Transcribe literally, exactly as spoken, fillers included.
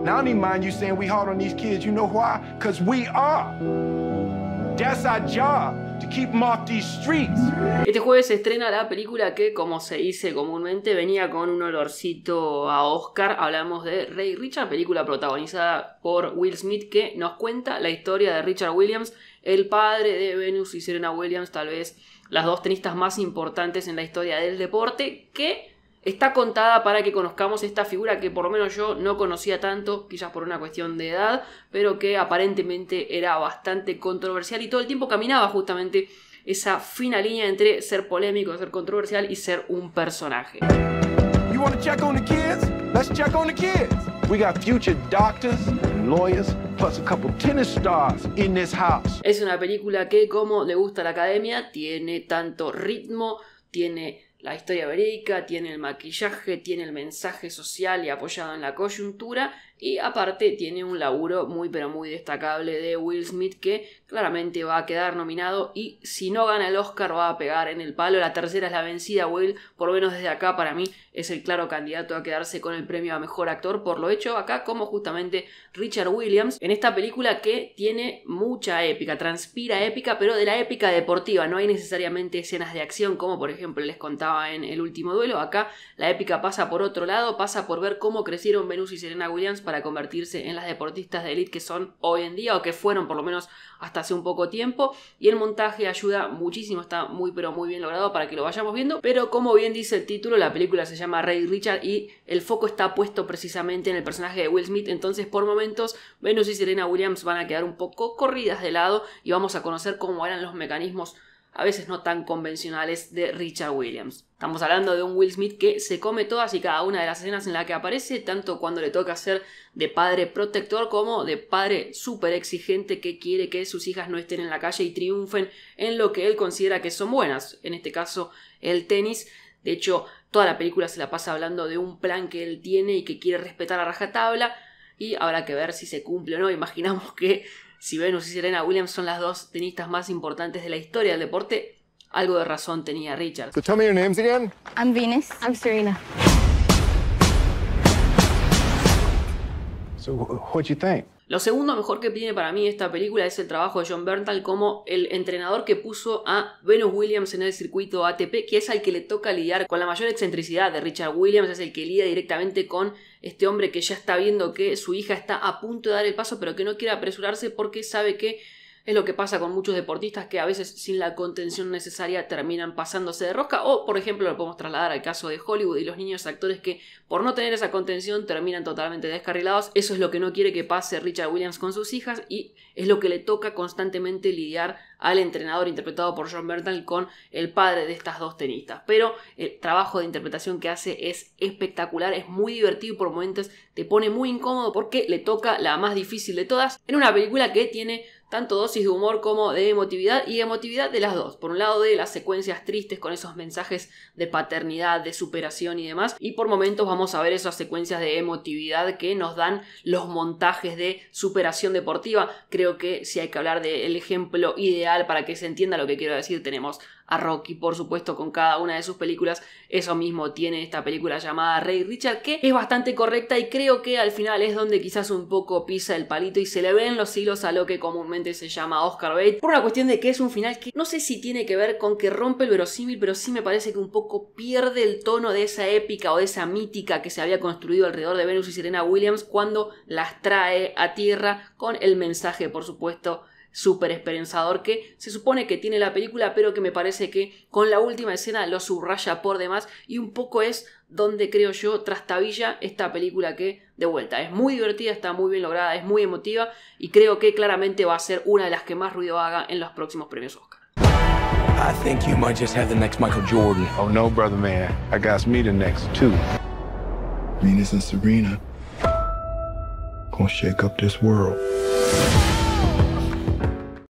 I don't even mind you saying we hard on these kids. You know why? Because we are. That's our job, to keep them off these streets. Este jueves se estrena la película que, como se dice comúnmente, venía con un olorcito a Oscar. Hablamos de Ray Richard, película protagonizada por Will Smith, que nos cuenta la historia de Richard Williams, el padre de Venus y Serena Williams, tal vez las dos tenistas más importantes en la historia del deporte, que está contada para que conozcamos esta figura que por lo menos yo no conocía tanto, quizás por una cuestión de edad, pero que aparentemente era bastante controversial y todo el tiempo caminaba justamente esa fina línea entre ser polémico, ser controversial y ser un personaje. You want to check on the kids? Let's check on the kids. We got future doctors and lawyers, plus a couple tennis stars in this house. Es una película que, como le gusta a la academia, tiene tanto ritmo, tiene la historia verídica, tiene el maquillaje, tiene el mensaje social y apoyado en la coyuntura, y aparte tiene un laburo muy pero muy destacable de Will Smith, que claramente va a quedar nominado y si no gana el Oscar va a pegar en el palo. La tercera es la vencida. Will, por lo menos desde acá, para mí es el claro candidato a quedarse con el premio a mejor actor por lo hecho acá, como justamente Richard Williams en esta película que tiene mucha épica, transpira épica, pero de la épica deportiva. No hay necesariamente escenas de acción como por ejemplo les contaba en El Último Duelo. Acá la épica pasa por otro lado, pasa por ver cómo crecieron Venus y Serena Williams para convertirse en las deportistas de élite que son hoy en día, o que fueron por lo menos hasta hace un poco tiempo, y el montaje ayuda muchísimo, está muy pero muy bien logrado para que lo vayamos viendo. Pero como bien dice el título, la película se llama Ray Richard y el foco está puesto precisamente en el personaje de Will Smith. Entonces por momentos Venus y Serena Williams van a quedar un poco corridas de lado y vamos a conocer cómo eran los mecanismos a veces no tan convencionales de Richard Williams. Estamos hablando de un Will Smith que se come todas y cada una de las escenas en las que aparece, tanto cuando le toca ser de padre protector como de padre súper exigente que quiere que sus hijas no estén en la calle y triunfen en lo que él considera que son buenas, en este caso el tenis. De hecho, toda la película se la pasa hablando de un plan que él tiene y que quiere respetar a rajatabla, y habrá que ver si se cumple o no. Imaginamos que si Venus y Serena Williams son las dos tenistas más importantes de la historia del deporte, algo de razón tenía Richard. So tell me your names again. I'm Venus. I'm Serena. So what you think? Lo segundo mejor que tiene para mí esta película es el trabajo de John Bernthal como el entrenador que puso a Venus Williams en el circuito A T P, que es al que le toca lidiar con la mayor excentricidad de Richard Williams. Es el que lidia directamente con este hombre que ya está viendo que su hija está a punto de dar el paso, pero que no quiere apresurarse porque sabe que es lo que pasa con muchos deportistas, que a veces sin la contención necesaria terminan pasándose de rosca. O, por ejemplo, lo podemos trasladar al caso de Hollywood y los niños actores que por no tener esa contención terminan totalmente descarrilados. Eso es lo que no quiere que pase Richard Williams con sus hijas, y es lo que le toca constantemente lidiar al entrenador interpretado por John Bernthal con el padre de estas dos tenistas. Pero el trabajo de interpretación que hace es espectacular, es muy divertido y por momentos te pone muy incómodo porque le toca la más difícil de todas en una película que tiene tanto dosis de humor como de emotividad, y emotividad de las dos. Por un lado, de las secuencias tristes con esos mensajes de paternidad, de superación y demás, y por momentos vamos a ver esas secuencias de emotividad que nos dan los montajes de superación deportiva. Creo que si hay que hablar del ejemplo ideal para que se entienda lo que quiero decir, tenemos a Rocky, por supuesto, con cada una de sus películas. Eso mismo tiene esta película llamada Ray Richard, que es bastante correcta y creo que al final es donde quizás un poco pisa el palito y se le ven los hilos a lo que comúnmente se llama Oscar bait, por una cuestión de que es un final que no sé si tiene que ver con que rompe el verosímil, pero sí me parece que un poco pierde el tono de esa épica o de esa mítica que se había construido alrededor de Venus y Serena Williams cuando las trae a tierra con el mensaje, por supuesto, súper esperanzador que se supone que tiene la película, pero que me parece que con la última escena lo subraya por demás, y un poco es donde creo yo trastabilla esta película, que de vuelta es muy divertida, está muy bien lograda, es muy emotiva y creo que claramente va a ser una de las que más ruido haga en los próximos premios Oscar. I think you might just have the next Michael Jordan. Oh no, brother man. I got me the next two. Venus and Serena gonna shake up this world.